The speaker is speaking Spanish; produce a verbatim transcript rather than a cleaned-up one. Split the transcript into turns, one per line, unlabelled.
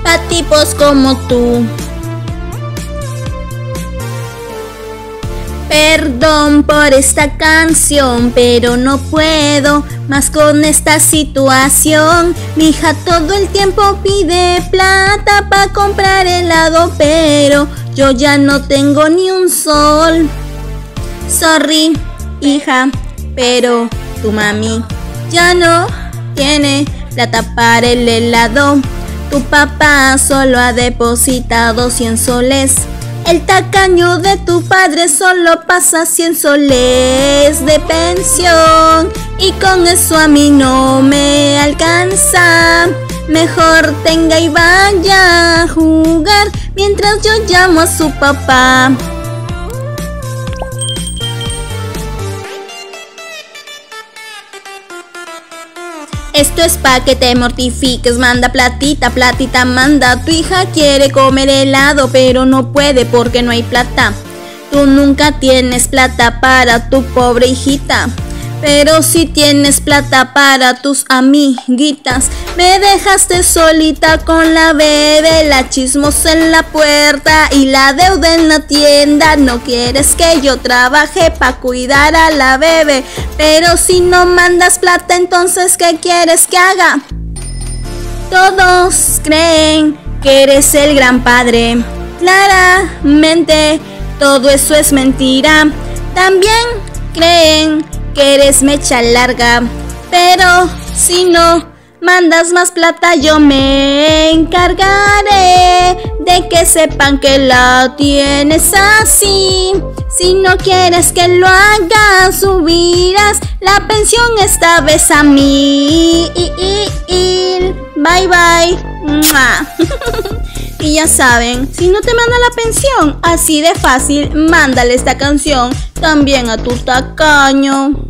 pa' tipos como tú. Perdón por esta canción, pero no puedo más con esta situación. Mi hija todo el tiempo pide plata para comprar helado, pero yo ya no tengo ni un sol. Sorry, hija, pero tu mami ya no tiene plata para el helado. Tu papá solo ha depositado cien soles. El tacaño de tu padre solo pasa cien soles de pensión y con eso a mí no me alcanza. Mejor tenga y vaya a jugar mientras yo llamo a su papá. Esto es pa' que te mortifiques, manda platita, platita manda. Tu hija quiere comer helado, pero no puede porque no hay plata. Tú nunca tienes plata para tu pobre hijita, pero si tienes plata para tus amiguitas. Me dejaste solita con la bebé, la chismosa en la puerta y la deuda en la tienda. No quieres que yo trabaje pa' cuidar a la bebé, pero si no mandas plata, entonces ¿qué quieres que haga? Todos creen que eres el gran padre. Claramente todo eso es mentira. También creen que eres mecha larga, pero si no mandas más plata, yo me encargaré de que sepan que la tienes así. Si no quieres que lo haga, subirás la pensión esta vez a mí. Bye bye. Y ya saben, si no te manda la pensión, así de fácil, mándale esta canción también a tu tacaño.